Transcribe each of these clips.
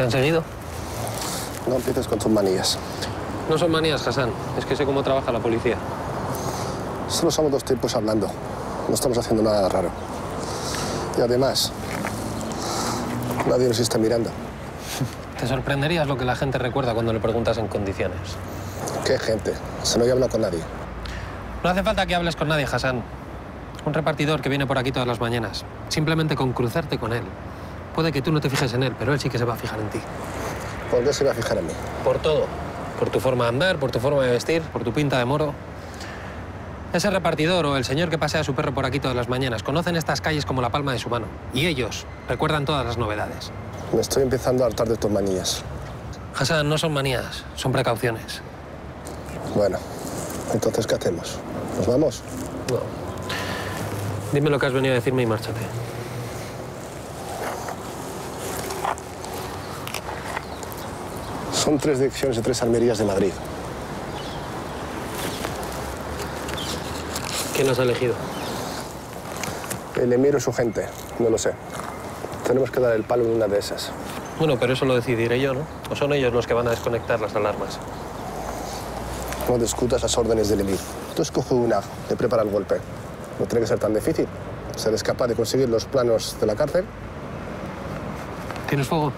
¿Te han seguido? No empieces con tus manías. No son manías, Hassan. Es que sé cómo trabaja la policía. Solo somos dos tipos hablando. No estamos haciendo nada raro. Y además, nadie nos está mirando. Te sorprenderías lo que la gente recuerda cuando le preguntas en condiciones. ¿Qué gente? Si no he hablado con nadie. No hace falta que hables con nadie, Hassan. Un repartidor que viene por aquí todas las mañanas. Simplemente con cruzarte con él. Puede que tú no te fijes en él, pero él sí que se va a fijar en ti. ¿Por qué se va a fijar en mí? Por todo. Por tu forma de andar, por tu forma de vestir, por tu pinta de moro. Ese repartidor o el señor que pasea a su perro por aquí todas las mañanas conocen estas calles como la palma de su mano. Y ellos recuerdan todas las novedades. Me estoy empezando a hartar de tus manías. Hassan, no son manías, son precauciones. Bueno, entonces, ¿qué hacemos? ¿Nos vamos? No. Dime lo que has venido a decirme y márchate. Son 3 direcciones de 3 almerías de Madrid. ¿Quién los ha elegido? El emir o su gente, no lo sé. Tenemos que dar el palo en una de esas. Bueno, pero eso lo decidiré yo, ¿no? ¿O son ellos los que van a desconectar las alarmas? No discutas las órdenes del emir. Tú escoge una, te prepara el golpe. No tiene que ser tan difícil. ¿Serás capaz de conseguir los planos de la cárcel? ¿Tienes fuego?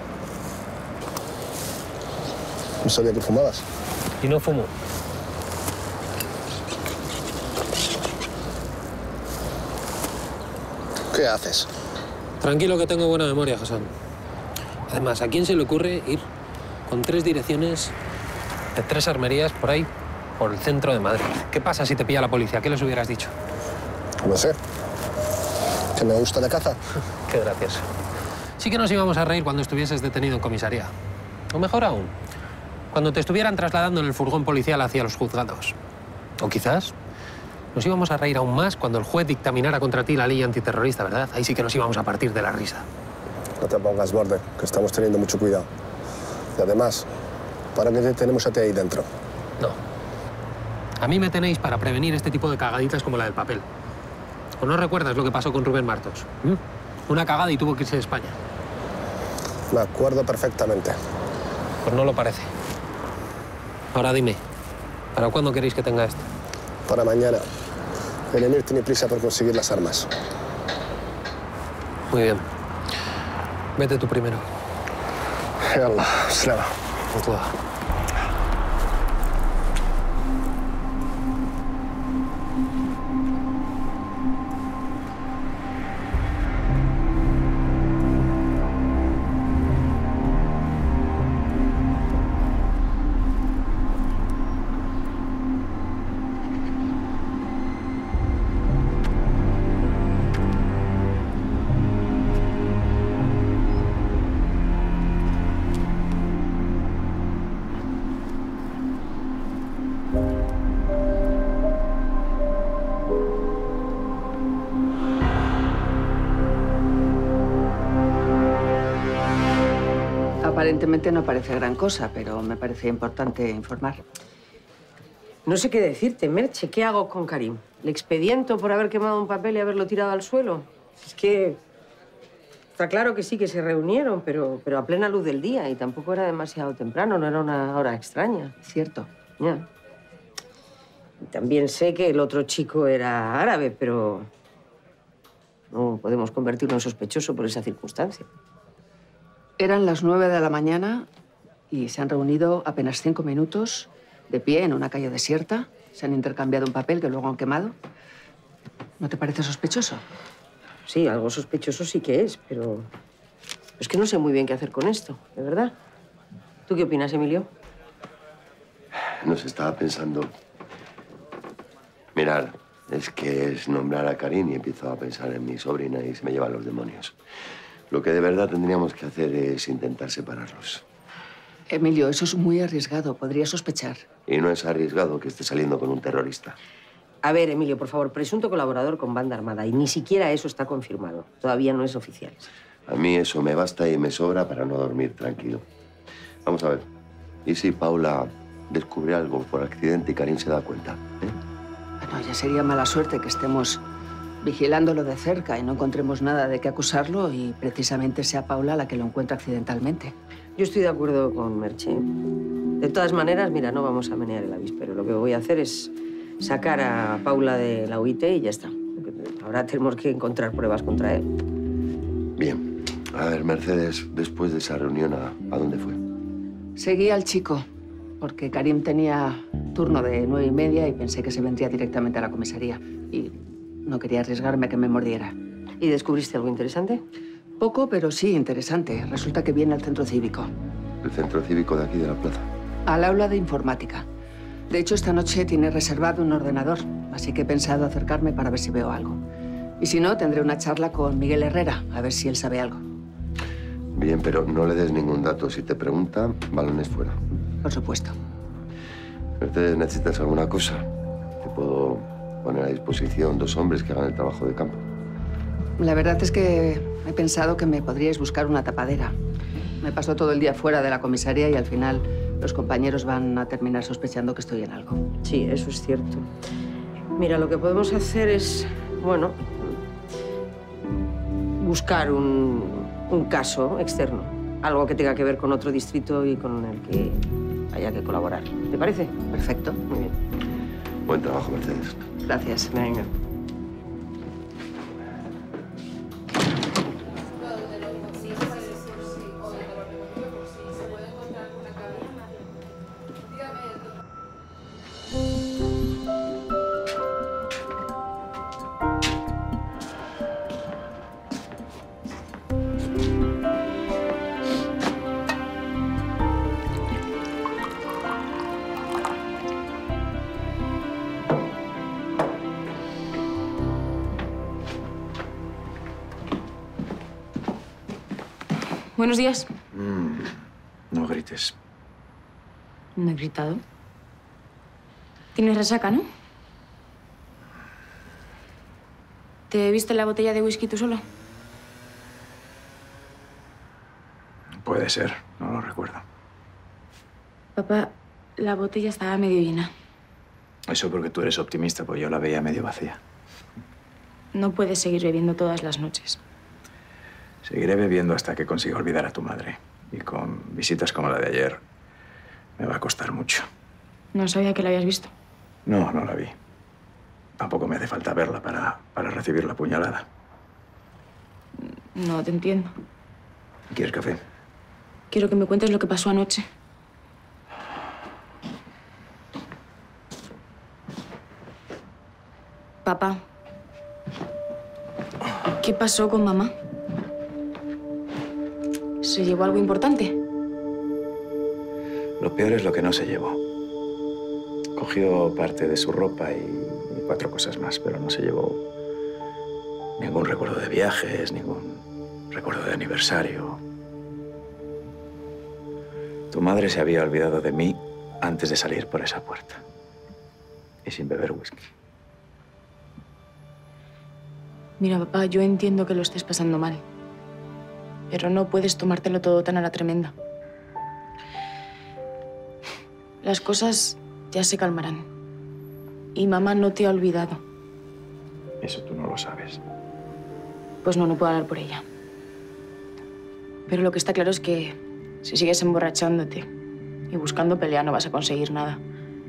No sabía que fumabas. Y no fumo. ¿Qué haces? Tranquilo que tengo buena memoria, Hassan. Además, ¿a quién se le ocurre ir con 3 direcciones de 3 armerías por ahí, por el centro de Madrid? ¿Qué pasa si te pilla la policía? ¿Qué les hubieras dicho? No sé. ¿Que me gusta la caza? Qué gracioso. Sí que nos íbamos a reír cuando estuvieses detenido en comisaría. O mejor aún, cuando te estuvieran trasladando en el furgón policial hacia los juzgados. O quizás nos íbamos a reír aún más cuando el juez dictaminara contra ti la ley antiterrorista, ¿verdad? Ahí sí que nos íbamos a partir de la risa. No te pongas borde, que estamos teniendo mucho cuidado. Y además, ¿para qué te tenemos a ti ahí dentro? No. A mí me tenéis para prevenir este tipo de cagaditas como la del papel. ¿O no recuerdas lo que pasó con Rubén Martos? Una cagada y tuvo que irse de España. Me acuerdo perfectamente. Pues no lo parece. Ahora dime, ¿para cuándo queréis que tenga esto? Para mañana. El emir tiene prisa por conseguir las armas. Muy bien. Vete tú primero. Yallah, salama. Mutua. Aparentemente no parece gran cosa, pero me parece importante informar. No sé qué decirte, Merche. ¿Qué hago con Karim? ¿Le expediento por haber quemado un papel y haberlo tirado al suelo? Es que está claro que sí que se reunieron, pero a plena luz del día y tampoco era demasiado temprano, no era una hora extraña. Cierto. Ya. Y también sé que el otro chico era árabe, pero no podemos convertirlo en sospechoso por esa circunstancia. Eran las 9 de la mañana y se han reunido apenas 5 minutos de pie en una calle desierta. Se han intercambiado un papel que luego han quemado. ¿No te parece sospechoso? Sí, algo sospechoso sí que es, pero es que no sé muy bien qué hacer con esto, de verdad. ¿Tú qué opinas, Emilio? No se estaba pensando. Mirad, es que es nombrar a Karim y empiezo a pensar en mi sobrina y se me llevan los demonios. Lo que de verdad tendríamos que hacer es intentar separarlos. Emilio, eso es muy arriesgado. Podría sospechar. Y no es arriesgado que esté saliendo con un terrorista. A ver, Emilio, por favor, presunto colaborador con banda armada. Y ni siquiera eso está confirmado. Todavía no es oficial. A mí eso me basta y me sobra para no dormir tranquilo. Vamos a ver. ¿Y si Paula descubre algo por accidente y Karim se da cuenta? Bueno, ya sería mala suerte que estemos vigilándolo de cerca y no encontremos nada de qué acusarlo y precisamente sea Paula la que lo encuentre accidentalmente. Yo estoy de acuerdo con Merche. De todas maneras, mira, no vamos a menear el avispero. Lo que voy a hacer es sacar a Paula de la UIT y ya está. Ahora tenemos que encontrar pruebas contra él. Bien. A ver, Mercedes, después de esa reunión, ¿a dónde fue? Seguí al chico, porque Karim tenía turno de 9:30 y pensé que se vendría directamente a la comisaría. Y no quería arriesgarme a que me mordiera. ¿Y descubriste algo interesante? Poco, pero sí interesante. Resulta que viene al centro cívico. El centro cívico de aquí, de la plaza. Al aula de informática. De hecho, esta noche tiene reservado un ordenador, así que he pensado acercarme para ver si veo algo. Y si no, tendré una charla con Miguel Herrera, a ver si él sabe algo. Bien, pero no le des ningún dato. Si te pregunta, balones fuera. Por supuesto. Mercedes, ¿necesitas alguna cosa? Te puedo poner a disposición 2 hombres que hagan el trabajo de campo. La verdad es que he pensado que me podríais buscar una tapadera. Me paso todo el día fuera de la comisaría y al final los compañeros van a terminar sospechando que estoy en algo. Sí, eso es cierto. Mira, lo que podemos hacer es, bueno, buscar un caso externo. Algo que tenga que ver con otro distrito y con el que haya que colaborar. ¿Te parece? Perfecto. Muy bien. Buen trabajo, Mercedes. Gracias. Venga. Buenos días. No grites. No he gritado. Tienes resaca, ¿no? ¿Te viste la botella de whisky tú solo? Puede ser, no lo recuerdo. Papá, la botella estaba medio llena. Eso porque tú eres optimista, pues yo la veía medio vacía. No puedes seguir bebiendo todas las noches. Seguiré bebiendo hasta que consiga olvidar a tu madre. Y con visitas como la de ayer, me va a costar mucho. No sabía que la habías visto. No, no la vi. Tampoco me hace falta verla para recibir la puñalada. No te entiendo. ¿Quieres café? Quiero que me cuentes lo que pasó anoche. Papá, ¿qué pasó con mamá? ¿Se llevó algo importante? Lo peor es lo que no se llevó. Cogió parte de su ropa y 4 cosas más, pero no se llevó ningún recuerdo de viajes, ningún recuerdo de aniversario. Tu madre se había olvidado de mí antes de salir por esa puerta. Y sin beber whisky. Mira, papá, yo entiendo que lo estés pasando mal. Pero no puedes tomártelo todo tan a la tremenda. Las cosas ya se calmarán. Y mamá no te ha olvidado. Eso tú no lo sabes. Pues no puedo hablar por ella. Pero lo que está claro es que si sigues emborrachándote y buscando pelea no vas a conseguir nada.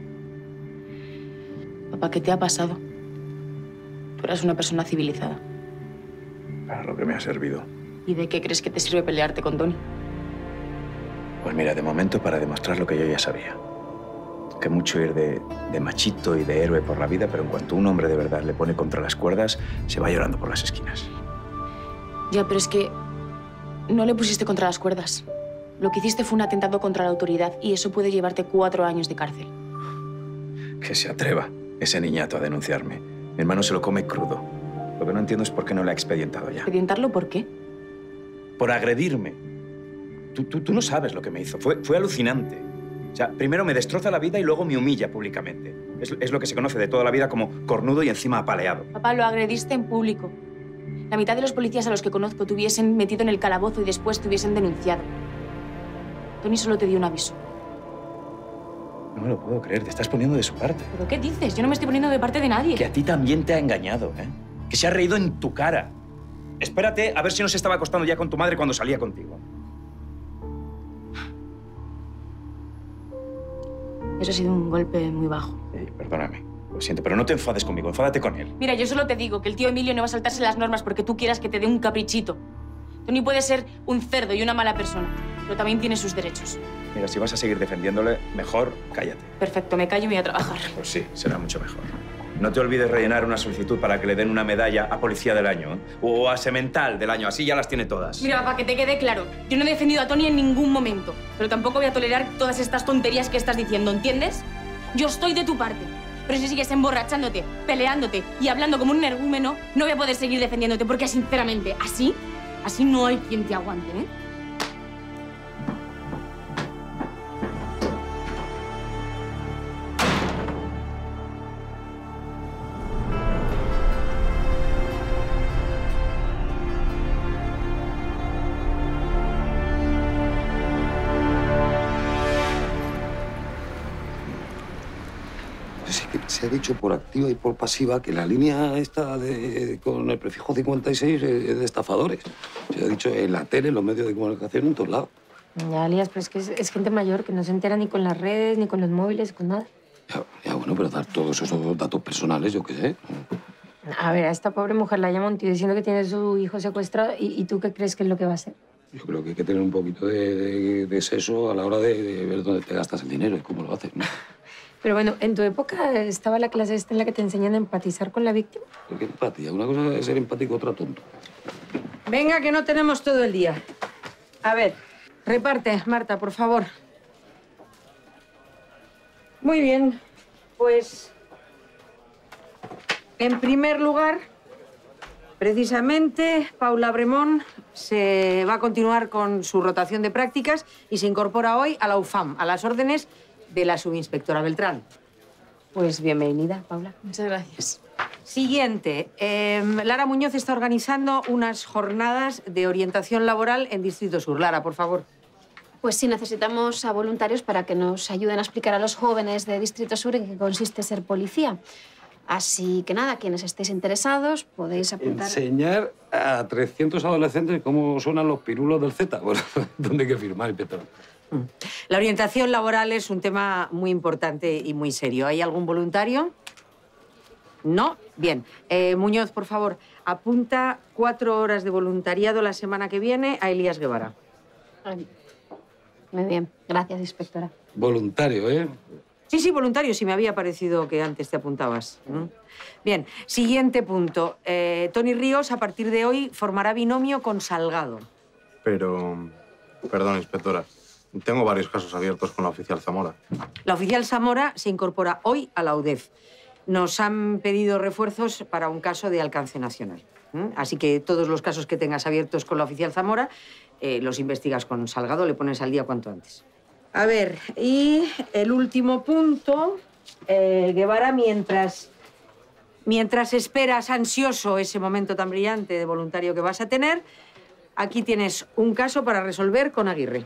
Papá, ¿qué te ha pasado? Tú eras una persona civilizada. Para lo que me ha servido. ¿Y de qué crees que te sirve pelearte con Tony? Pues mira, de momento para demostrar lo que yo ya sabía. Que mucho ir de machito y de héroe por la vida, pero en cuanto un hombre de verdad le pone contra las cuerdas, se va llorando por las esquinas. Ya, pero es que no le pusiste contra las cuerdas. Lo que hiciste fue un atentado contra la autoridad y eso puede llevarte 4 años de cárcel. Que se atreva ese niñato a denunciarme. Mi hermano se lo come crudo. Lo que no entiendo es por qué no la ha expedientado ya. ¿Expedientarlo por qué? Por agredirme. Tú no sabes lo que me hizo. Fue alucinante. O sea, primero me destroza la vida y luego me humilla públicamente. Es lo que se conoce de toda la vida como cornudo y encima apaleado. Papá, lo agrediste en público. La mitad de los policías a los que conozco te hubiesen metido en el calabozo y después te hubiesen denunciado. Tony solo te dio un aviso. No me lo puedo creer. Te estás poniendo de su parte. ¿Pero qué dices? Yo no me estoy poniendo de parte de nadie. Que a ti también te ha engañado, ¿eh? Que se ha reído en tu cara. Espérate a ver si no se estaba acostando ya con tu madre cuando salía contigo. Eso ha sido un golpe muy bajo. Perdóname, lo siento, pero no te enfades conmigo, enfádate con él. Mira, yo solo te digo que el tío Emilio no va a saltarse las normas porque tú quieras que te dé un caprichito. Tony puede ser un cerdo y una mala persona, pero también tiene sus derechos. Mira, si vas a seguir defendiéndole, mejor cállate. Perfecto, me callo y me voy a trabajar. Pues sí, será mucho mejor. No te olvides rellenar una solicitud para que le den una medalla a Policía del Año, ¿eh? O a Semental del Año, así ya las tiene todas. Mira, para que te quede claro, yo no he defendido a Tony en ningún momento, pero tampoco voy a tolerar todas estas tonterías que estás diciendo, ¿entiendes? Yo estoy de tu parte, pero si sigues emborrachándote, peleándote y hablando como un energúmeno, no voy a poder seguir defendiéndote porque, sinceramente, así no hay quien te aguante, ¿eh? Se ha dicho por activa y por pasiva que la línea esta con el prefijo 56 es de estafadores. Se ha dicho en la tele, en los medios de comunicación, en todos lados. Ya, Elías, pero es que es gente mayor que no se entera ni con las redes, ni con los móviles, con nada. Ya, bueno, pero dar todos esos datos personales, yo qué sé. A ver, a esta pobre mujer la llama un tío diciendo que tiene a su hijo secuestrado y ¿tú qué crees que es lo que va a hacer? Yo creo que hay que tener un poquito de seso a la hora de ver dónde te gastas el dinero y cómo lo haces, ¿no? Pero bueno, ¿en tu época estaba la clase esta en la que te enseñan a empatizar con la víctima? ¿Qué empatía? Una cosa es ser empático, otra tonto. Venga, que no tenemos todo el día. A ver, reparte, Marta, por favor. Muy bien, pues... En primer lugar, precisamente, Paula Bremón se va a continuar con su rotación de prácticas y se incorpora hoy a la UFAM, a las órdenes de la subinspectora Beltrán. Pues bienvenida, Paula. Muchas gracias. Siguiente. Lara Muñoz está organizando unas jornadas de orientación laboral en Distrito Sur. Lara, por favor. Pues sí, necesitamos a voluntarios para que nos ayuden a explicar a los jóvenes de Distrito Sur en qué consiste ser policía. Así que nada, quienes estéis interesados podéis apuntar... Enseñar a 300 adolescentes cómo suenan los pirulos del Z. Bueno, ¿dónde hay que firmar, inspector? La orientación laboral es un tema muy importante y muy serio. ¿Hay algún voluntario? ¿No? Bien. Muñoz, por favor, apunta 4 horas de voluntariado la semana que viene a Elías Guevara. Muy bien. Gracias, inspectora. Voluntario, ¿eh? Sí, voluntario. Sí me había parecido que antes te apuntabas. Bien. Siguiente punto. Tony Ríos, a partir de hoy, formará binomio con Salgado. Pero... Perdón, inspectora. Tengo varios casos abiertos con la oficial Zamora. La oficial Zamora se incorpora hoy a la UDEF. Nos han pedido refuerzos para un caso de alcance nacional. Así que todos los casos que tengas abiertos con la oficial Zamora los investigas con Salgado, le pones al día cuanto antes. A ver, y el último punto, Guevara, mientras esperas ansioso ese momento tan brillante de voluntario que vas a tener, aquí tienes un caso para resolver con Aguirre.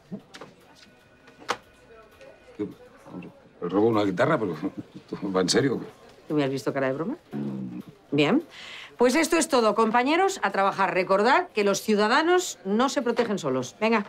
Me robo una guitarra, pero ¿va en serio? ¿Tú me has visto cara de broma? Bien. Pues esto es todo, compañeros, a trabajar. Recordad que los ciudadanos no se protegen solos. Venga.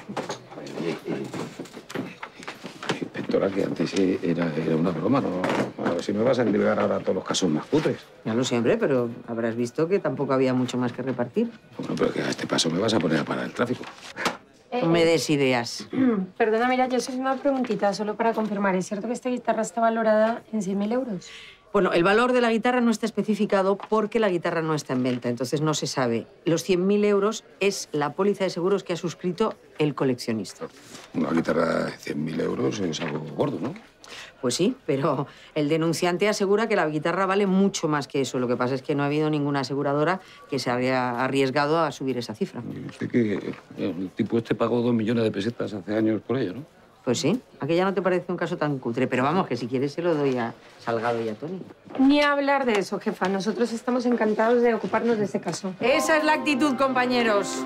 Inspectora, que antes era una broma, ¿no? A ver si me vas a endilgar ahora todos los casos más cutres. Ya lo siempre, pero habrás visto que tampoco había mucho más que repartir. Bueno, pero que a este paso me vas a poner a parar el tráfico. No me des ideas. Perdona, mira, yo soy una preguntita solo para confirmar. ¿Es cierto que esta guitarra está valorada en 100.000 euros? Bueno, el valor de la guitarra no está especificado porque la guitarra no está en venta, entonces no se sabe. Los 100.000 euros es la póliza de seguros que ha suscrito el coleccionista. Una guitarra de 100.000 euros es algo gordo, ¿no? Pues sí, pero el denunciante asegura que la guitarra vale mucho más que eso. Lo que pasa es que no ha habido ninguna aseguradora que se haya arriesgado a subir esa cifra. Y usted que el tipo este pagó 2 millones de pesetas hace años por ella, ¿no? Pues sí, aquella no te parece un caso tan cutre, pero vamos, que si quieres se lo doy a Salgado y a Tony. Ni hablar de eso, jefa. Nosotros estamos encantados de ocuparnos de ese caso. Esa es la actitud, compañeros.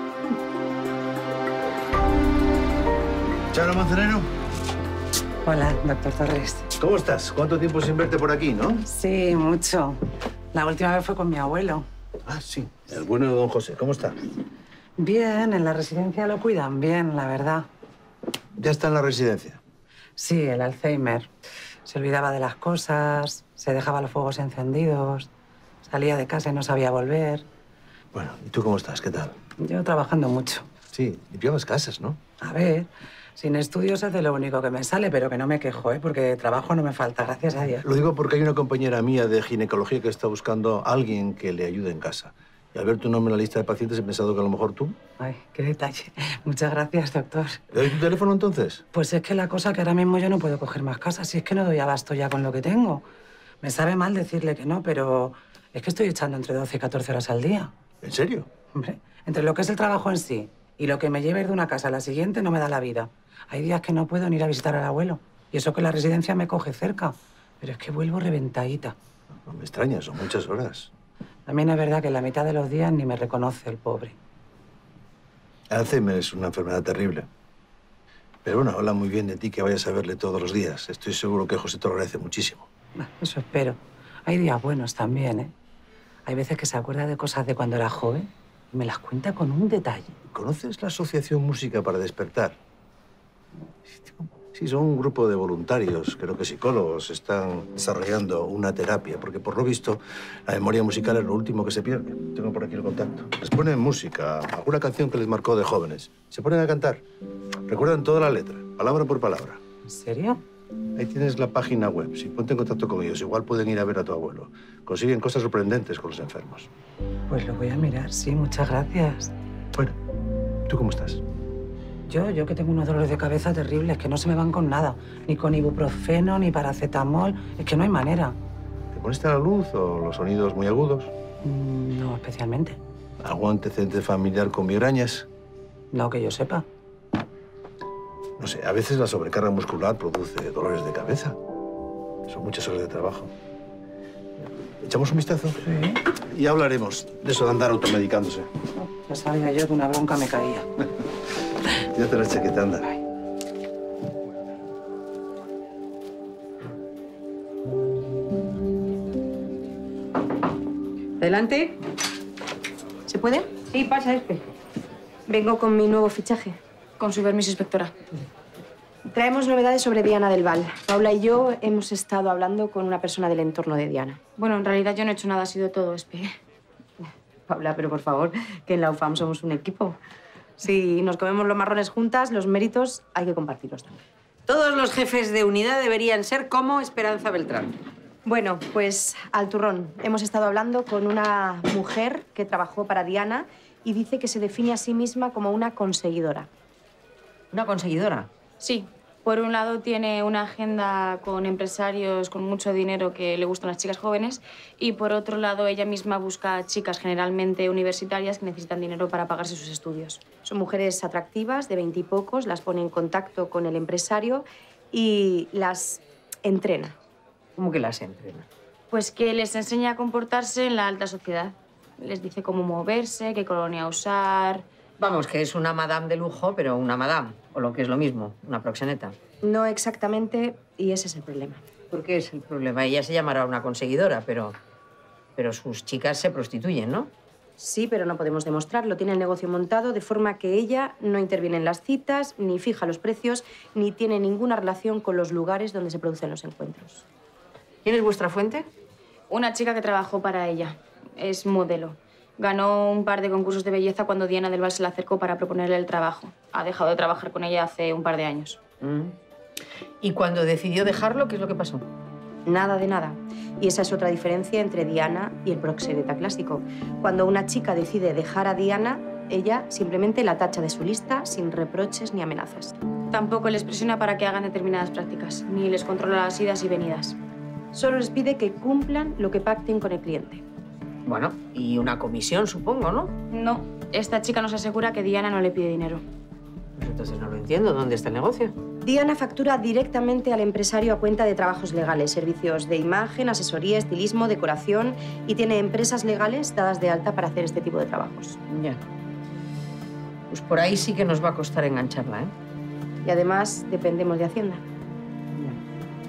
Charo Manzanero. Hola, doctor Torres. ¿Cómo estás? ¿Cuánto tiempo sin verte por aquí, no? Sí, mucho. La última vez fue con mi abuelo. Ah, sí. El bueno de don José. ¿Cómo está? Bien, en la residencia lo cuidan bien, la verdad. ¿Ya está en la residencia? Sí, el Alzheimer. Se olvidaba de las cosas, se dejaba los fuegos encendidos, salía de casa y no sabía volver. Bueno, ¿y tú cómo estás? ¿Qué tal? Yo trabajando mucho. Sí, limpiabas casas, ¿no? A ver, sin estudios es de lo único que me sale, pero que no me quejo, ¿eh? Porque trabajo no me falta, gracias a Dios. Lo digo porque hay una compañera mía de ginecología que está buscando a alguien que le ayude en casa. Y al ver tu nombre en la lista de pacientes he pensado que a lo mejor tú... Ay, qué detalle. Muchas gracias, doctor. ¿Le doy tu teléfono entonces? Pues es que la cosa que ahora mismo yo no puedo coger más casas, si es que no doy abasto ya con lo que tengo. Me sabe mal decirle que no, pero es que estoy echando entre 12 y 14 horas al día. ¿En serio? Hombre, entre lo que es el trabajo en sí y lo que me lleva ir de una casa a la siguiente no me da la vida. Hay días que no puedo ni ir a visitar al abuelo. Y eso que la residencia me coge cerca. Pero es que vuelvo reventadita. No me extraña, son muchas horas. También es verdad que en la mitad de los días ni me reconoce el pobre. Alzheimer es una enfermedad terrible. Pero bueno, habla muy bien de ti que vayas a verle todos los días. Estoy seguro que José te lo agradece muchísimo. Bueno, eso espero. Hay días buenos también, ¿eh? Hay veces que se acuerda de cosas de cuando era joven y me las cuenta con un detalle. ¿Conoces la Asociación Música para Despertar? Sí, son un grupo de voluntarios, creo que psicólogos, están desarrollando una terapia, porque por lo visto la memoria musical es lo último que se pierde. Tengo por aquí el contacto. Les ponen música, alguna canción que les marcó de jóvenes. Se ponen a cantar. Recuerdan toda la letra, palabra por palabra. ¿En serio? Ahí tienes la página web. Si ponte en contacto con ellos, igual pueden ir a ver a tu abuelo. Consiguen cosas sorprendentes con los enfermos. Pues lo voy a mirar, sí, muchas gracias. Bueno, ¿tú cómo estás? Yo que tengo unos dolores de cabeza terribles, que no se me van con nada. Ni con ibuprofeno, ni paracetamol. Es que no hay manera. ¿Te molesta la luz o los sonidos muy agudos? No especialmente. ¿Algún antecedente familiar con migrañas? No que yo sepa. No sé, a veces la sobrecarga muscular produce dolores de cabeza. Son muchas horas de trabajo. ¿Echamos un vistazo? Sí. Y hablaremos de eso de andar automedicándose. Ya sabía yo que una bronca me caía. Ya te la chaqueta, anda. Adelante. ¿Se puede? Sí, pasa, Espe. Vengo con mi nuevo fichaje. Con su permiso, inspectora. Traemos novedades sobre Diana del Val. Paula y yo hemos estado hablando con una persona del entorno de Diana. Bueno, en realidad yo no he hecho nada, ha sido todo, Espe. Paula, pero por favor, que en la UFAM somos un equipo. Si nos comemos los marrones juntas, los méritos hay que compartirlos también. Todos los jefes de unidad deberían ser como Esperanza Beltrán. Bueno, pues al turrón. Hemos estado hablando con una mujer que trabajó para Diana y dice que se define a sí misma como una conseguidora. ¿Una conseguidora? Sí. Por un lado, tiene una agenda con empresarios con mucho dinero que le gustan las chicas jóvenes y, por otro lado, ella misma busca a chicas generalmente universitarias que necesitan dinero para pagarse sus estudios. Son mujeres atractivas, de 20 y pocos, las pone en contacto con el empresario y las entrena. ¿Cómo que las entrena? Pues que les enseña a comportarse en la alta sociedad. Les dice cómo moverse, qué colonia usar... Vamos, que es una madame de lujo, pero una madame, o lo que es lo mismo, una proxeneta. No exactamente, y ese es el problema. ¿Por qué es el problema? Ella se llamará una conseguidora, pero sus chicas se prostituyen, ¿no? Sí, pero no podemos demostrarlo. Tiene el negocio montado de forma que ella no interviene en las citas, ni fija los precios, ni tiene ninguna relación con los lugares donde se producen los encuentros. ¿Quién es vuestra fuente? Una chica que trabajó para ella. Es modelo. Ganó un par de concursos de belleza cuando Diana del Val se le acercó para proponerle el trabajo. Ha dejado de trabajar con ella hace un par de años. ¿Y cuando decidió dejarlo, qué es lo que pasó? Nada de nada. Y esa es otra diferencia entre Diana y el proxeneta clásico. Cuando una chica decide dejar a Diana, ella simplemente la tacha de su lista sin reproches ni amenazas. Tampoco les presiona para que hagan determinadas prácticas, ni les controla las idas y venidas. Solo les pide que cumplan lo que pacten con el cliente. Bueno, y una comisión, supongo, ¿no? No. Esta chica nos asegura que Diana no le pide dinero. Pues entonces no lo entiendo. ¿Dónde está el negocio? Diana factura directamente al empresario a cuenta de trabajos legales, servicios de imagen, asesoría, estilismo, decoración y tiene empresas legales dadas de alta para hacer este tipo de trabajos. Ya. Pues por ahí sí que nos va a costar engancharla, ¿eh? Y además dependemos de Hacienda.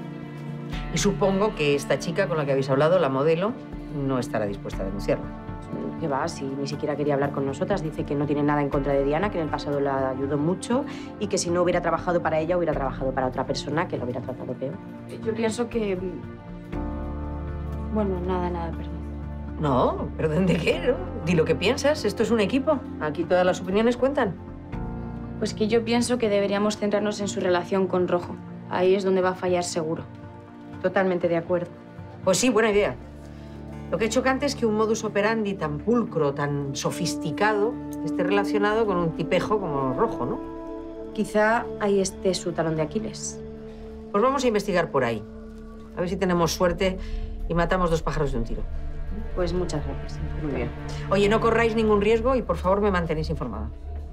Y supongo que esta chica con la que habéis hablado, la modelo, no estará dispuesta a denunciarla. ¿Qué va? Si ni siquiera quería hablar con nosotras. Dice que no tiene nada en contra de Diana, que en el pasado la ayudó mucho y que si no hubiera trabajado para ella, hubiera trabajado para otra persona que la hubiera tratado peor. Yo pienso que... Bueno, nada, perdón. No, ¿perdón de qué? ¿No? Di lo que piensas. Esto es un equipo. Aquí todas las opiniones cuentan. Pues que yo pienso que deberíamos centrarnos en su relación con Rojo. Ahí es donde va a fallar seguro. Totalmente de acuerdo. Pues sí, buena idea. Lo que es chocante es que un modus operandi tan pulcro, tan sofisticado, esté relacionado con un tipejo como Rojo, ¿no? Quizá ahí esté su talón de Aquiles. Pues vamos a investigar por ahí. A ver si tenemos suerte y matamos 2 pájaros de un tiro. Pues muchas gracias. Muy bien. Oye, no corráis ningún riesgo y por favor me mantenéis informada.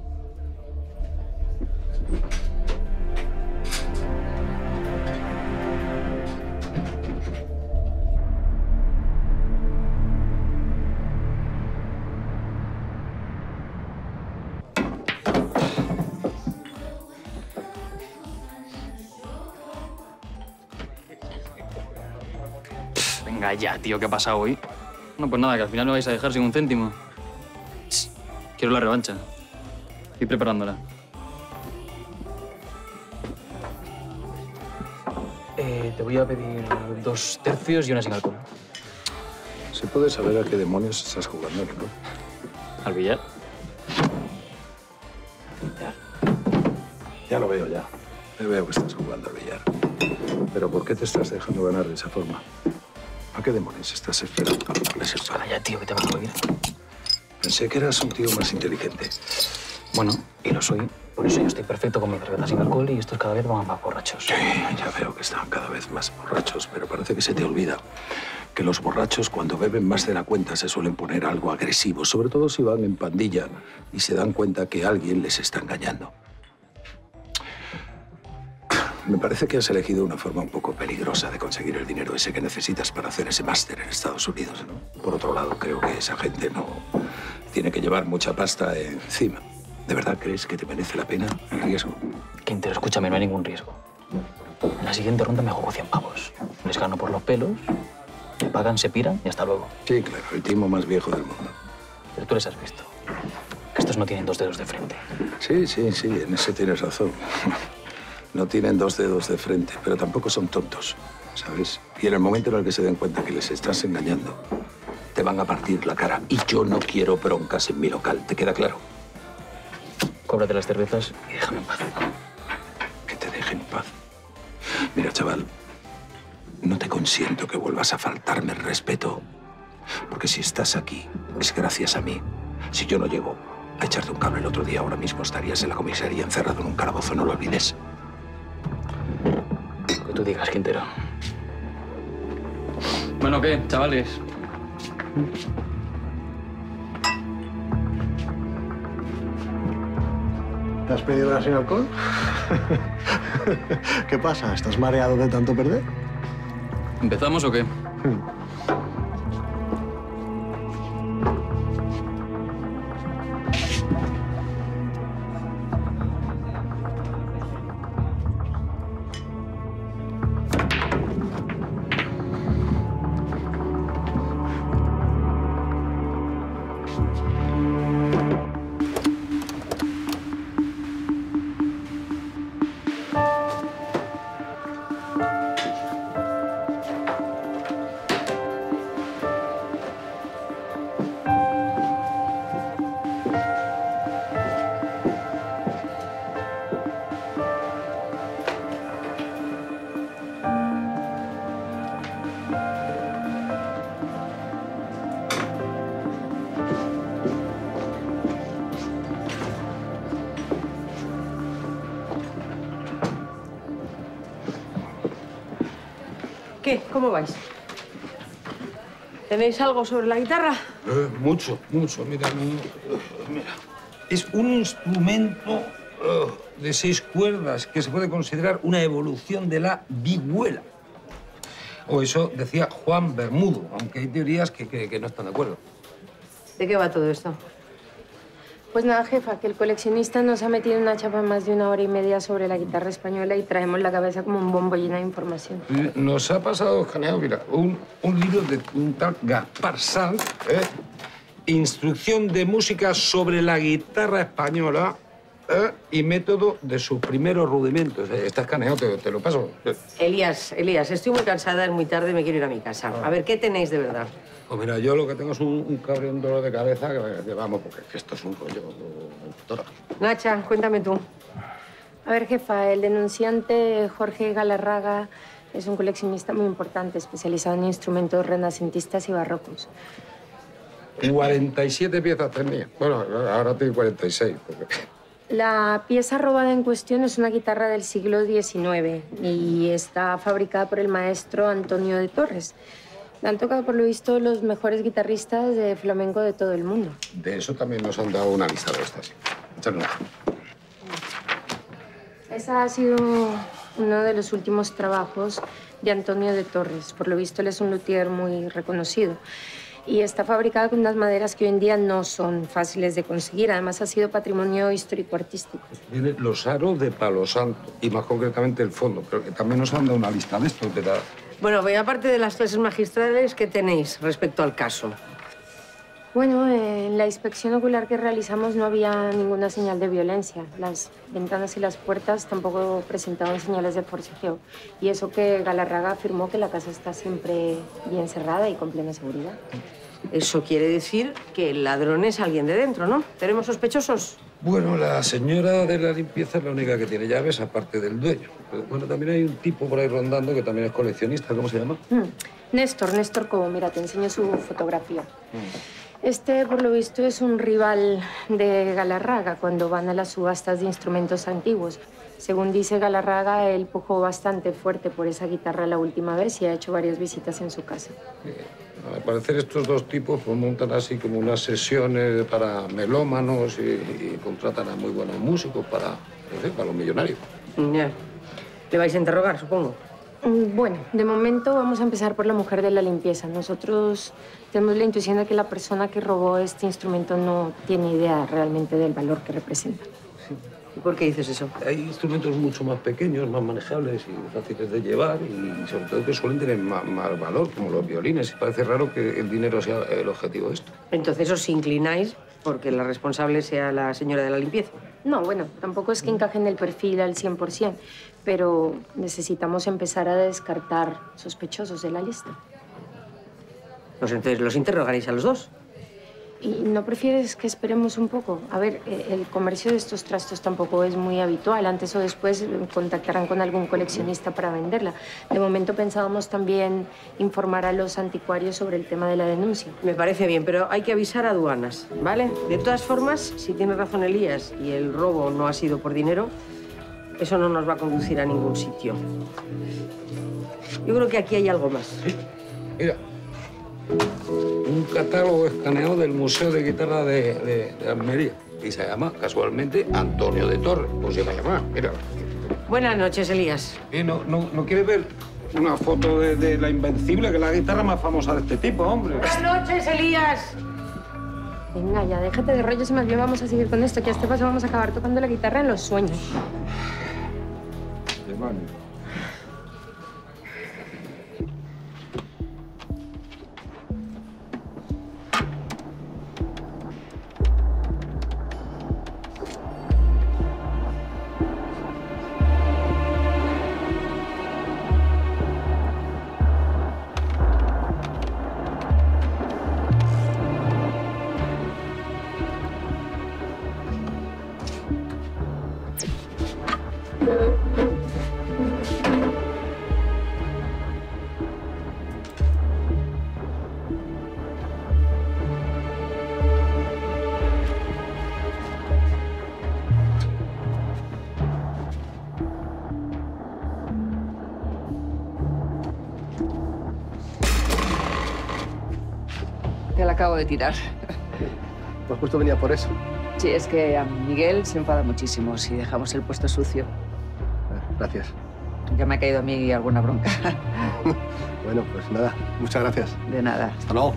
Venga ya, tío, ¿qué ha pasado hoy? No, pues nada, que al final me vais a dejar sin un céntimo. Quiero la revancha. Estoy preparándola. Te voy a pedir 2 tercios y una sin alcohol. ¿Se puede saber a qué demonios estás jugando, Nico? ¿Al billar? Ya lo veo, ya. Me veo que estás jugando al billar. Pero ¿por qué te estás dejando ganar de esa forma? ¿A qué demonios estás esperando? Para ya, tío, que te vas a oír. Pensé que eras un tío más inteligente. Bueno, y lo soy. Por eso yo estoy perfecto con mi cerveza sin alcohol y estos cada vez van más borrachos. Sí, ya veo que están cada vez más borrachos, pero parece que se te olvida que los borrachos cuando beben más de la cuenta se suelen poner algo agresivos, sobre todo si van en pandilla y se dan cuenta que alguien les está engañando. Me parece que has elegido una forma un poco peligrosa de conseguir el dinero ese que necesitas para hacer ese máster en Estados Unidos, ¿no? Por otro lado, creo que esa gente no tiene que llevar mucha pasta encima. ¿De verdad crees que te merece la pena el riesgo? Quintero, escúchame, no hay ningún riesgo. En la siguiente ronda me juego 100 pavos. Les gano por los pelos, me pagan, se piran y hasta luego. Sí, claro, el timo más viejo del mundo. Pero tú les has visto. Que estos no tienen 2 dedos de frente. Sí, en eso tienes razón. No tienen 2 dedos de frente, pero tampoco son tontos, ¿sabes? Y en el momento en el que se den cuenta que les estás engañando, te van a partir la cara. Y yo no quiero broncas en mi local, ¿te queda claro? Cóbrate las cervezas y déjame en paz. Que te deje en paz. Mira, chaval, no te consiento que vuelvas a faltarme el respeto, porque si estás aquí es gracias a mí. Si yo no llego a echarte un cable el otro día, ahora mismo estarías en la comisaría encerrado en un calabozo, no lo olvides. Lo que tú digas, Quintero. Bueno, ¿qué, chavales? ¿Te has pedido una sin alcohol? ¿Qué pasa? ¿Estás mareado de tanto perder? ¿Empezamos o qué? ¿Qué? ¿Cómo vais? ¿Tenéis algo sobre la guitarra? Mucho. Mira, es un instrumento de 6 cuerdas que se puede considerar una evolución de la vihuela. O eso decía Juan Bermudo, aunque hay teorías que no están de acuerdo. ¿De qué va todo esto? Pues nada, jefa, que el coleccionista nos ha metido una chapa más de 1 hora y media sobre la guitarra española y traemos la cabeza como un bombo lleno de información. Nos ha pasado, Janeo, mira, un libro de un tal Gaspar Sanz, Instrucción de música sobre la guitarra española y método de sus primeros rudimentos. Está escaneado, te lo paso. Elías, estoy muy cansada, es muy tarde, me quiero ir a mi casa. A ver, ¿qué tenéis de verdad? Pues mira, yo lo que tengo es un cabrón, un dolor de cabeza que vamos, porque es que esto es un rollo. Doctora. Nacha, cuéntame tú. A ver, jefa, el denunciante Jorge Galarraga es un coleccionista muy importante, especializado en instrumentos renacentistas y barrocos. 47 piezas tenía. Bueno, ahora tengo 46. Porque... La pieza robada en cuestión es una guitarra del siglo XIX y está fabricada por el maestro Antonio de Torres. La han tocado, por lo visto, los mejores guitarristas de flamenco de todo el mundo. De eso también nos han dado una lista de estas. Échale una. Esa ha sido uno de los últimos trabajos de Antonio de Torres. Por lo visto, él es un luthier muy reconocido. Y está fabricada con unas maderas que hoy en día no son fáciles de conseguir. Además, ha sido patrimonio histórico-artístico. Vienen los aros de Palo Santo, y más concretamente el fondo, pero que también nos han dado una lista de estos. Bueno, y aparte de las clases magistrales, ¿qué tenéis respecto al caso? Bueno, en la inspección ocular que realizamos no había ninguna señal de violencia. Las ventanas y las puertas tampoco presentaban señales de forcejeo. Y eso que Galarraga afirmó que la casa está siempre bien cerrada y con plena seguridad. Eso quiere decir que el ladrón es alguien de dentro, ¿no? ¿Tenemos sospechosos? Bueno, la señora de la limpieza es la única que tiene llaves, aparte del dueño. Pero, bueno, también hay un tipo por ahí rondando que también es coleccionista. ¿Cómo se llama? Néstor Cobo. Mira, te enseño su fotografía. Este, por lo visto, es un rival de Galarraga cuando van a las subastas de instrumentos antiguos. Según dice Galarraga, él pujó bastante fuerte por esa guitarra la última vez y ha hecho varias visitas en su casa. Al parecer, estos dos tipos pues, montan así como unas sesiones para melómanos y contratan a muy buenos músicos para los millonarios. Ya. ¿Le vais a interrogar, supongo? Bueno, de momento vamos a empezar por la mujer de la limpieza. Nosotros tenemos la intuición de que la persona que robó este instrumento no tiene idea realmente del valor que representa. ¿Y por qué dices eso? Hay instrumentos mucho más pequeños, más manejables y fáciles de llevar y sobre todo que suelen tener más valor, como los violines. Y parece raro que el dinero sea el objetivo de esto. Entonces os inclináis porque la responsable sea la señora de la limpieza. No, bueno, tampoco es que encaje en el perfil al 100%, pero necesitamos empezar a descartar sospechosos de la lista. Pues entonces los interrogaréis a los dos. ¿Y no prefieres que esperemos un poco? A ver, el comercio de estos trastos tampoco es muy habitual. Antes o después contactarán con algún coleccionista para venderla. De momento pensábamos también informar a los anticuarios sobre el tema de la denuncia. Me parece bien, pero hay que avisar a aduanas, ¿vale? De todas formas, si tiene razón Elías y el robo no ha sido por dinero, eso no nos va a conducir a ningún sitio. Yo creo que aquí hay algo más. Sí. Mira. Un catálogo escaneado del Museo de Guitarra de Almería. Y se llama, casualmente, Antonio de Torres. Pues se va a llamar, mira. Buenas noches, Elías. ¿No quieres ver una foto de la Invencible, que es la guitarra más famosa de este tipo, hombre? Buenas noches, Elías. Venga, ya, déjate de rollos y más bien vamos a seguir con esto, que a este paso vamos a acabar tocando la guitarra en los sueños. Te la acabo de tirar. Pues justo venía por eso. Sí, es que a Miguel se enfada muchísimo si dejamos el puesto sucio. Gracias. Ya me ha caído a mí alguna bronca. Bueno, pues nada, muchas gracias. De nada. Hasta luego.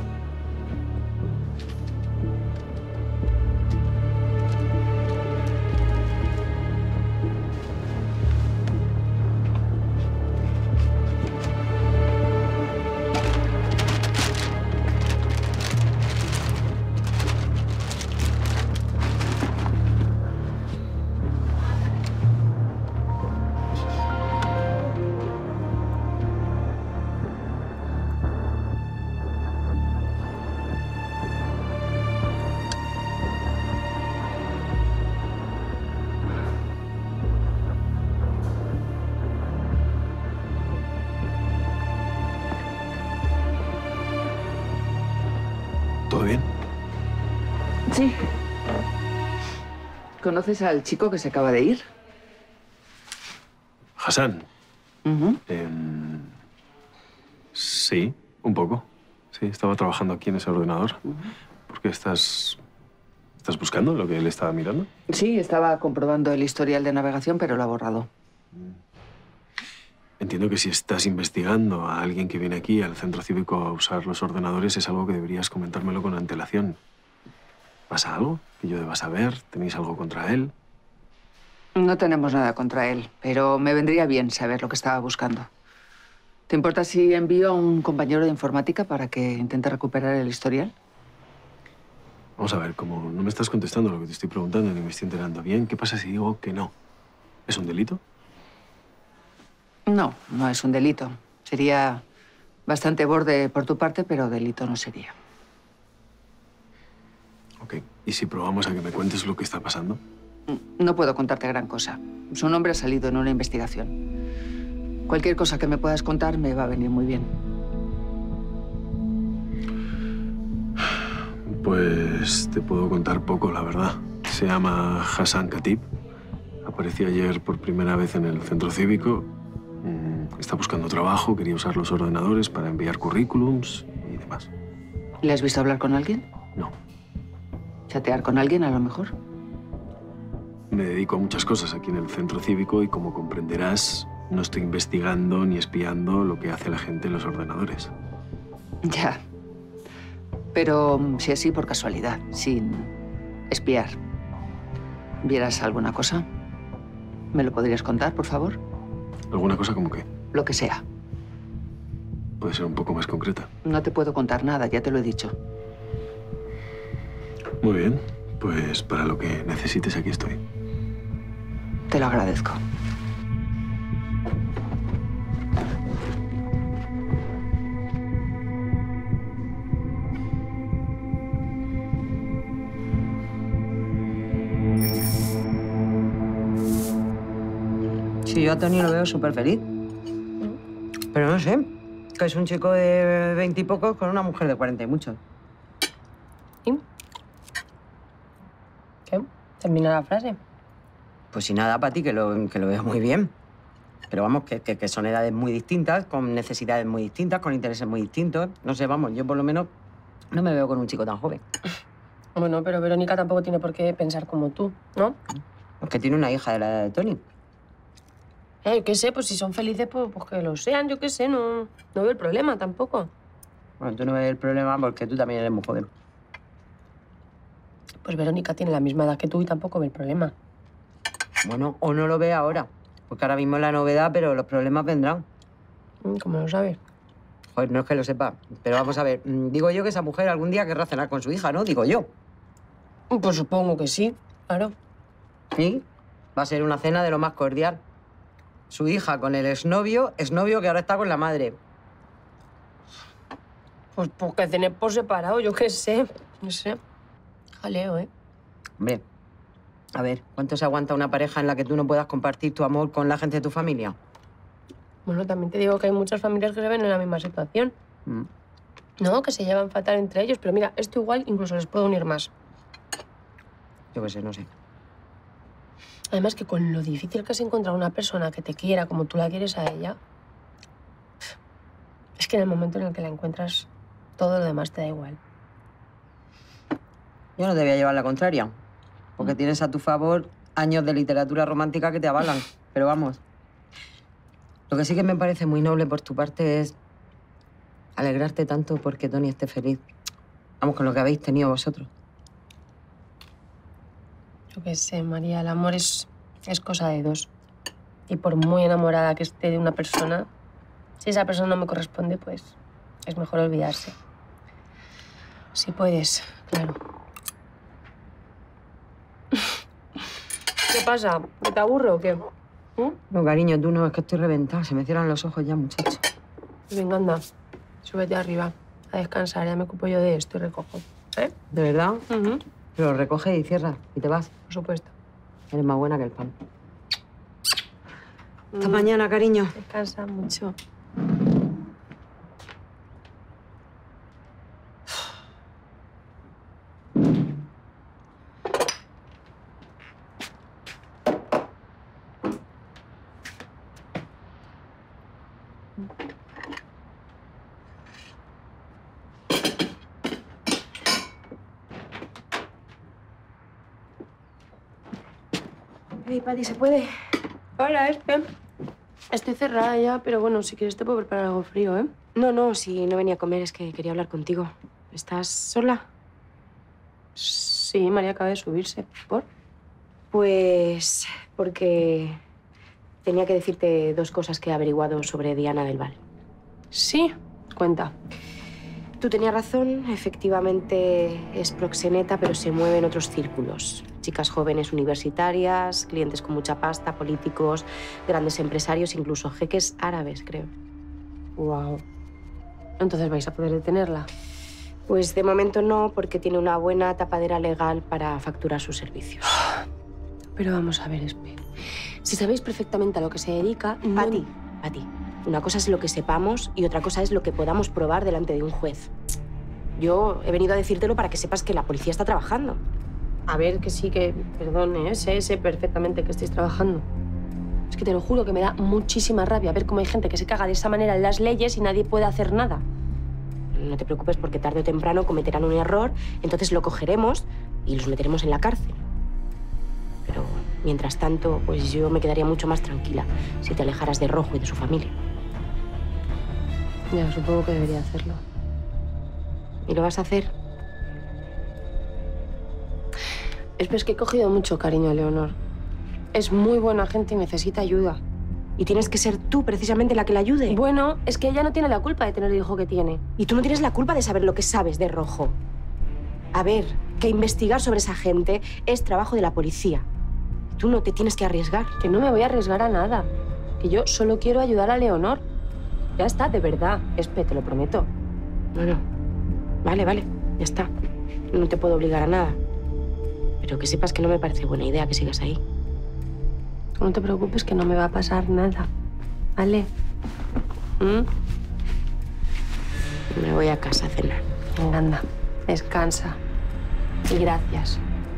Sí. ¿Conoces al chico que se acaba de ir? Hassan. Sí, un poco. Sí, estaba trabajando aquí en ese ordenador. ¿Por qué estás buscando lo que él estaba mirando? Sí, estaba comprobando el historial de navegación, pero lo ha borrado. Entiendo que si estás investigando a alguien que viene aquí al centro cívico a usar los ordenadores es algo que deberías comentármelo con antelación. ¿Pasa algo que yo deba saber? ¿Tenéis algo contra él? No tenemos nada contra él, pero me vendría bien saber lo que estaba buscando. ¿Te importa si envío a un compañero de informática para que intente recuperar el historial? Vamos a ver, como no me estás contestando lo que te estoy preguntando ni me estoy enterando bien, ¿qué pasa si digo que no? ¿Es un delito? No, no es un delito. Sería bastante borde por tu parte, pero delito no sería. Ok. ¿Y si probamos a que me cuentes lo que está pasando? No puedo contarte gran cosa. Su nombre ha salido en una investigación. Cualquier cosa que me puedas contar me va a venir muy bien. Pues te puedo contar poco, la verdad. Se llama Hassan Khatib. Apareció ayer por primera vez en el centro cívico. Está buscando trabajo, quería usar los ordenadores para enviar currículums y demás. ¿Le has visto hablar con alguien? No. ¿Chatear con alguien, a lo mejor? Me dedico a muchas cosas aquí en el centro cívico y, como comprenderás, no estoy investigando ni espiando lo que hace la gente en los ordenadores. Ya. Pero si así, por casualidad, sin espiar, ¿vieras alguna cosa? ¿Me lo podrías contar, por favor? ¿Alguna cosa como qué? Lo que sea. Puede ser un poco más concreta. No te puedo contar nada, ya te lo he dicho. Muy bien. Pues para lo que necesites, aquí estoy. Te lo agradezco. Sí, yo a Tony lo veo súper feliz. Pero no sé, que es un chico de 20 y pocos con una mujer de 40 y muchos. ¿Qué? ¿Termina la frase? Pues sin nada, para ti, que lo veo muy bien. Pero vamos, que son edades muy distintas, con necesidades muy distintas, con intereses muy distintos. No sé, vamos, yo por lo menos no me veo con un chico tan joven. Bueno, pero Verónica tampoco tiene por qué pensar como tú, ¿no? Es que tiene una hija de la edad de Tony. Yo qué sé, pues si son felices, pues que lo sean, yo qué sé, no veo el problema tampoco. Bueno, tú no ves el problema porque tú también eres muy joven. Pues Verónica tiene la misma edad que tú y tampoco ve el problema. Bueno, o no lo ve ahora, porque ahora mismo es la novedad, pero los problemas vendrán. ¿Cómo lo sabes? Joder, no es que lo sepa, pero vamos a ver. Digo yo que esa mujer algún día querrá cenar con su hija, ¿no? Digo yo. Pues supongo que sí, claro. ¿Sí? Va a ser una cena de lo más cordial. Su hija con el exnovio que ahora está con la madre. Pues que cené por separado, yo qué sé. No sé. Jaleo, ¿eh? Hombre, a ver, ¿cuánto se aguanta una pareja en la que tú no puedas compartir tu amor con la gente de tu familia? Bueno, también te digo que hay muchas familias que se ven en la misma situación. No, que se llevan fatal entre ellos, pero mira, esto igual incluso les puede unir más. Yo qué sé, no sé. Además que con lo difícil que es encontrar una persona que te quiera como tú la quieres a ella, es que en el momento en el que la encuentras, todo lo demás te da igual. Yo no te voy a llevar la contraria, porque tienes a tu favor años de literatura romántica que te avalan. Pero vamos, lo que sí que me parece muy noble por tu parte es alegrarte tanto porque Tony esté feliz. Vamos, con lo que habéis tenido vosotros. Yo qué sé, María, el amor es cosa de dos. Y por muy enamorada que esté de una persona, si esa persona no me corresponde, pues es mejor olvidarse. Si puedes, claro. ¿Qué pasa? ¿Que te aburro o qué? No, cariño, tú no, es que estoy reventada. Se me cierran los ojos ya, muchacho. Venga, anda. Súbete arriba a descansar. Ya me ocupo yo de esto y recojo. ¿Eh? ¿De verdad? Pero recoge y cierra y te vas. Por supuesto. Eres más buena que el pan. Hasta mañana, cariño. Descansa mucho. Hey, Pati, ¿se puede? Hola, Espe. Estoy cerrada ya, pero bueno, si quieres te puedo preparar algo frío, ¿eh? No, si no venía a comer es que quería hablar contigo. ¿Estás sola? Sí, María acaba de subirse. ¿Por? Pues porque tenía que decirte dos cosas que he averiguado sobre Diana del Val. Sí, cuenta. Tú tenías razón, efectivamente es proxeneta, pero se mueve en otros círculos. Chicas jóvenes universitarias, clientes con mucha pasta, políticos, grandes empresarios, incluso jeques árabes, creo. Wow. Entonces vais a poder detenerla. Pues de momento no, porque tiene una buena tapadera legal para facturar sus servicios. Pero vamos a ver, Espe. Si sabéis perfectamente a lo que se dedica... Pati, una cosa es lo que sepamos y otra cosa es lo que podamos probar delante de un juez. Yo he venido a decírtelo para que sepas que la policía está trabajando. A ver, que sí, que... Perdone, sé perfectamente que estáis trabajando. Es que te lo juro que me da muchísima rabia ver cómo hay gente que se caga de esa manera en las leyes y nadie puede hacer nada. No te preocupes porque tarde o temprano cometerán un error, entonces lo cogeremos y los meteremos en la cárcel. Pero mientras tanto, pues yo me quedaría mucho más tranquila si te alejaras de Rojo y de su familia. Ya, supongo que debería hacerlo. ¿Y lo vas a hacer? Es que he cogido mucho cariño a Leonor. Es muy buena gente y necesita ayuda. ¿Y tienes que ser tú precisamente la que la ayude? Bueno, es que ella no tiene la culpa de tener el hijo que tiene. Y tú no tienes la culpa de saber lo que sabes de Rojo. A ver, que investigar sobre esa gente es trabajo de la policía. Tú no te tienes que arriesgar. Que no me voy a arriesgar a nada. Que yo solo quiero ayudar a Leonor. Ya está, de verdad. Espe, te lo prometo. Bueno, vale, ya está. No te puedo obligar a nada. Pero que sepas que no me parece buena idea que sigas ahí. No te preocupes que no me va a pasar nada, ¿vale? Me voy a casa a cenar. Venga, anda, descansa. Y gracias.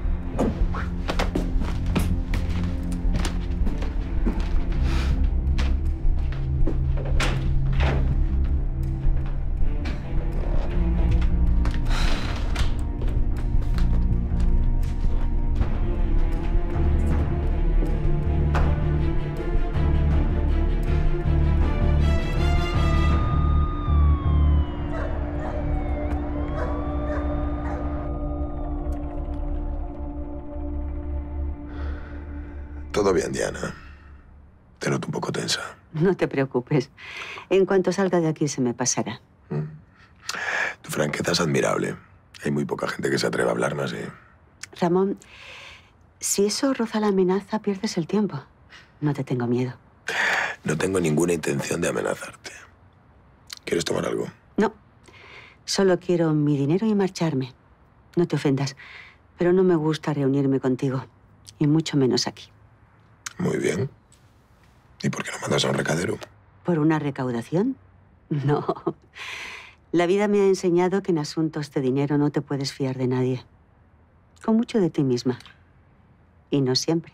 Todo bien, Diana. Te noto un poco tensa. No te preocupes. En cuanto salga de aquí se me pasará. Tu franqueza es admirable. Hay muy poca gente que se atreva a hablarme así. Ramón, si eso roza la amenaza, pierdes el tiempo. No te tengo miedo. No tengo ninguna intención de amenazarte. ¿Quieres tomar algo? No. Solo quiero mi dinero y marcharme. No te ofendas, pero no me gusta reunirme contigo. Y mucho menos aquí. Muy bien. ¿Y por qué no mandas a un recadero? ¿Por una recaudación? No. La vida me ha enseñado que en asuntos de dinero no te puedes fiar de nadie. Con mucho de ti misma. Y no siempre.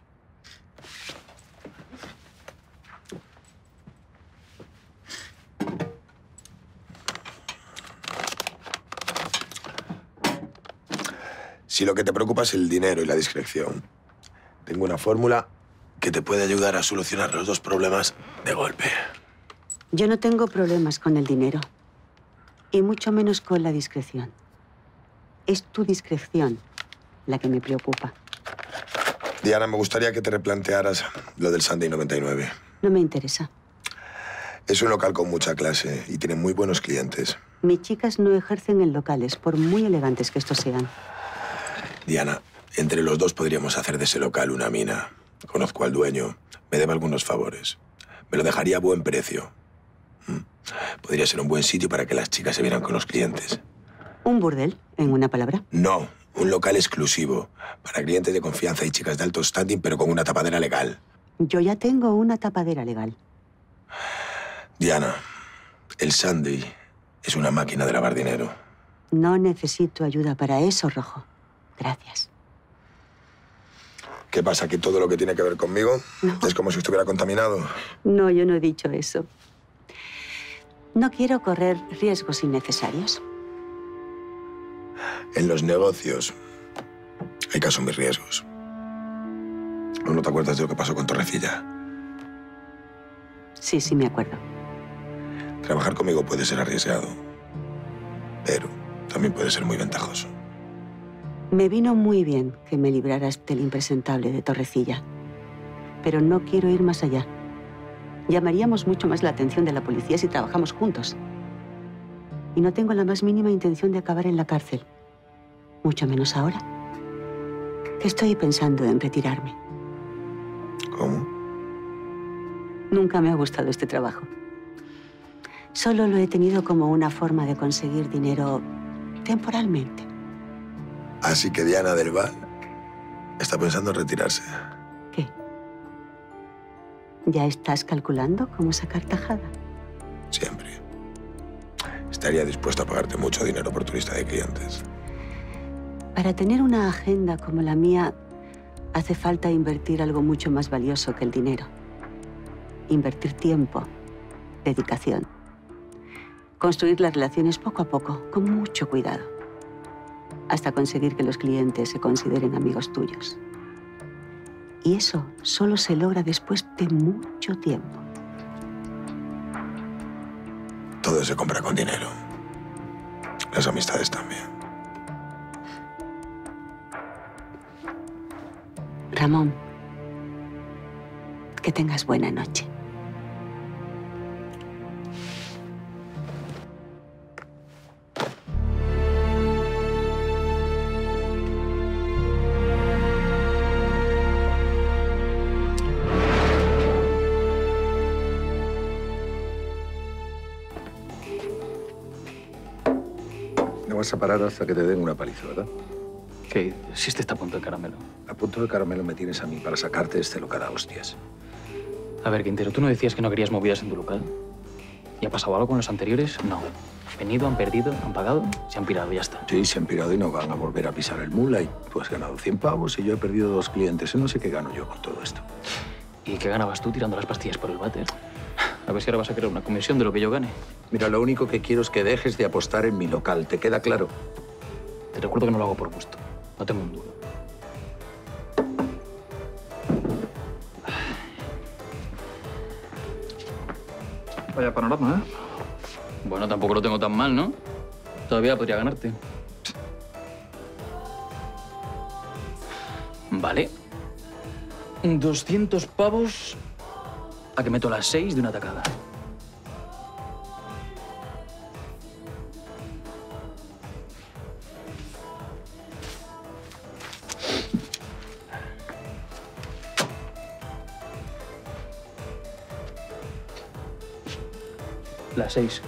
Si lo que te preocupa es el dinero y la discreción, tengo una fórmula que te puede ayudar a solucionar los dos problemas de golpe. Yo no tengo problemas con el dinero. Y mucho menos con la discreción. Es tu discreción la que me preocupa. Diana, me gustaría que te replantearas lo del Sunday 99. No me interesa. Es un local con mucha clase y tiene muy buenos clientes. Mis chicas no ejercen en locales, por muy elegantes que estos sean. Diana, entre los dos podríamos hacer de ese local una mina. Conozco al dueño. Me debe algunos favores. Me lo dejaría a buen precio. Podría ser un buen sitio para que las chicas se vieran con los clientes. ¿Un burdel, en una palabra? No, un local exclusivo. Para clientes de confianza y chicas de alto standing, pero con una tapadera legal. Yo ya tengo una tapadera legal. Diana, el Sunday es una máquina de lavar dinero. No necesito ayuda para eso, Rojo. Gracias. ¿Qué pasa? ¿Que todo lo que tiene que ver conmigo es como si estuviera contaminado? No, yo no he dicho eso. No quiero correr riesgos innecesarios. En los negocios hay que asumir riesgos. ¿No te acuerdas de lo que pasó con Torrecilla? Sí, sí me acuerdo. Trabajar conmigo puede ser arriesgado, pero también puede ser muy ventajoso. Me vino muy bien que me libraras del impresentable de Torrecilla, pero no quiero ir más allá. Llamaríamos mucho más la atención de la policía si trabajamos juntos. Y no tengo la más mínima intención de acabar en la cárcel, mucho menos ahora, que estoy pensando en retirarme. ¿Cómo? Nunca me ha gustado este trabajo. Solo lo he tenido como una forma de conseguir dinero temporalmente. Así que Diana del Val está pensando en retirarse. ¿Qué? ¿Ya estás calculando cómo sacar tajada? Siempre. Estaría dispuesto a pagarte mucho dinero por tu lista de clientes. Para tener una agenda como la mía, hace falta invertir algo mucho más valioso que el dinero. Invertir tiempo, dedicación. Construir las relaciones poco a poco, con mucho cuidado, hasta conseguir que los clientes se consideren amigos tuyos. Y eso solo se logra después de mucho tiempo. Todo se compra con dinero. Las amistades también. Ramón, que tengas buena noche. No vas a parar hasta que te den una paliza, ¿verdad? ¿Qué? Si este está a punto de caramelo. A punto de caramelo me tienes a mí para sacarte de este local a hostias. A ver, Quintero, ¿tú no decías que no querías movidas en tu local? ¿Y ha pasado algo con los anteriores? No. Han venido, han perdido, han pagado, se han pirado y ya está. Sí, se han pirado y no van a volver a pisar el mula. Y tú has ganado 100 pavos y yo he perdido 2 clientes. No sé qué gano yo con todo esto. ¿Y qué ganabas tú tirando las pastillas por el váter? A ver si ahora vas a crear una comisión de lo que yo gane. Mira, lo único que quiero es que dejes de apostar en mi local. ¿Te queda claro? Te recuerdo que no lo hago por gusto. No tengo un duro. Vaya panorama, ¿eh? Bueno, tampoco lo tengo tan mal, ¿no? Todavía podría ganarte. Vale. 200 pavos a que meto las 6 de una tacada. Las 6.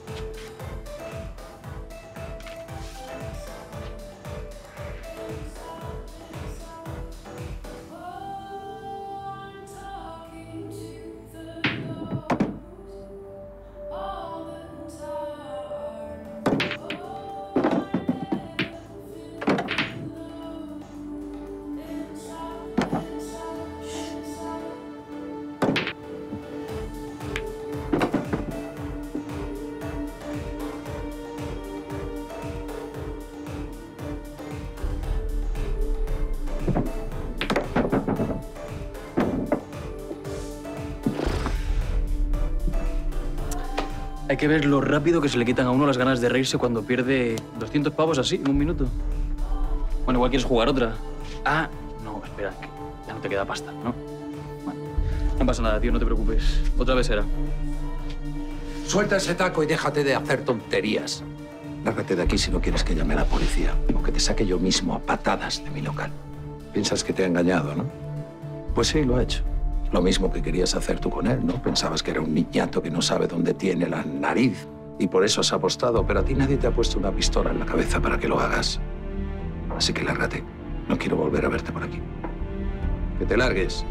Hay que ver lo rápido que se le quitan a uno las ganas de reírse cuando pierde 200 pavos así, en un minuto. Bueno, igual quieres jugar otra. Ah, no, espera, que ya no te queda pasta, ¿no? Bueno, no pasa nada, tío, no te preocupes. Otra vez será. Suelta ese taco y déjate de hacer tonterías. Lárgate de aquí si no quieres que llame a la policía o que te saque yo mismo a patadas de mi local. Piensas que te ha engañado, ¿no? Pues sí, lo ha hecho. Lo mismo que querías hacer tú con él, ¿no? Pensabas que era un niñato que no sabe dónde tiene la nariz y por eso has apostado, pero a ti nadie te ha puesto una pistola en la cabeza para que lo hagas. Así que lárgate. No quiero volver a verte por aquí. Que te largues.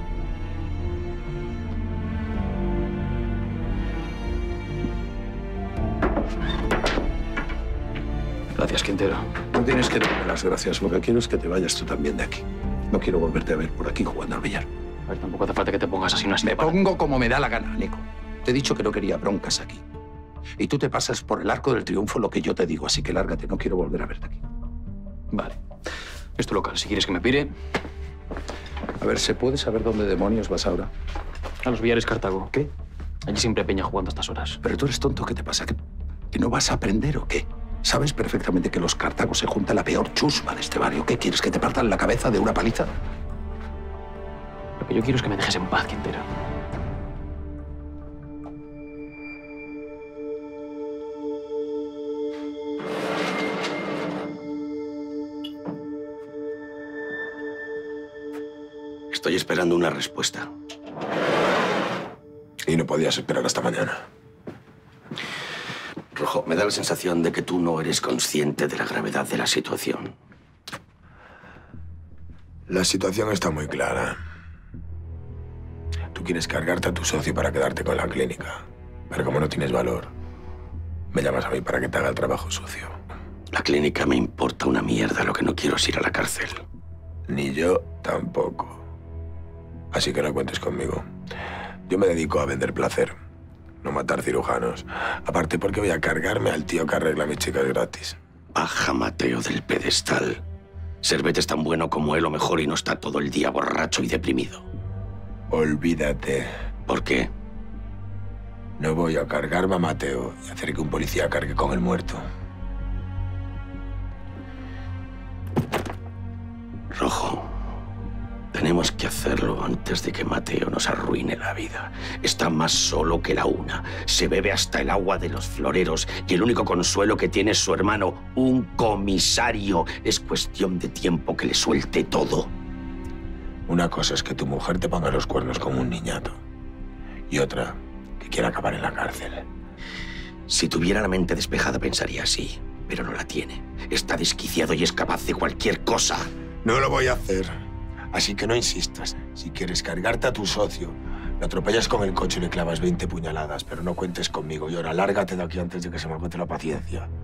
Gracias, Quintero. No tienes que darme las gracias. Lo que quiero es que te vayas tú también de aquí. No quiero volverte a ver por aquí jugando al billar. A ver, tampoco hace falta que te pongas así una Me pongo como me da la gana, Nico. Te he dicho que no quería broncas aquí. Y tú te pasas por el arco del triunfo lo que yo te digo, así que lárgate, no quiero volver a verte aquí. Vale. Es tu local, si quieres que me pire. A ver, ¿se puede saber dónde demonios vas ahora? A los Villares Cartago. ¿Qué? Allí siempre hay peña jugando a estas horas. Pero tú eres tonto, ¿qué te pasa? ¿Que no vas a aprender o qué? Sabes perfectamente que los Cartagos se junta la peor chusma de este barrio. ¿Qué quieres, que te partan la cabeza de una paliza? Lo que yo quiero es que me dejes en paz, Quintero. Estoy esperando una respuesta. Y no podías esperar hasta mañana. Rojo, me da la sensación de que tú no eres consciente de la gravedad de la situación. La situación está muy clara. Tú quieres cargarte a tu socio para quedarte con la clínica. Pero como no tienes valor, me llamas a mí para que te haga el trabajo sucio. La clínica me importa una mierda. Lo que no quiero es ir a la cárcel. Ni yo tampoco. Así que no cuentes conmigo. Yo me dedico a vender placer, no matar cirujanos. Aparte porque voy a cargarme al tío que arregla a mis chicas gratis. Baja Mateo del pedestal. Servet es tan bueno como él o mejor y no está todo el día borracho y deprimido. Olvídate. ¿Por qué? No voy a cargarme a Mateo y hacer que un policía cargue con el muerto. Rojo, tenemos que hacerlo antes de que Mateo nos arruine la vida. Está más solo que la una. Se bebe hasta el agua de los floreros y el único consuelo que tiene es su hermano, un comisario. Es cuestión de tiempo que le suelte todo. Una cosa es que tu mujer te ponga los cuernos como un niñato. Y otra, que quiera acabar en la cárcel. Si tuviera la mente despejada pensaría así, pero no la tiene. Está desquiciado y es capaz de cualquier cosa. No lo voy a hacer. Así que no insistas. Si quieres cargarte a tu socio, lo atropellas con el coche y le clavas 20 puñaladas, pero no cuentes conmigo. Y ahora lárgate de aquí antes de que se me agote la paciencia.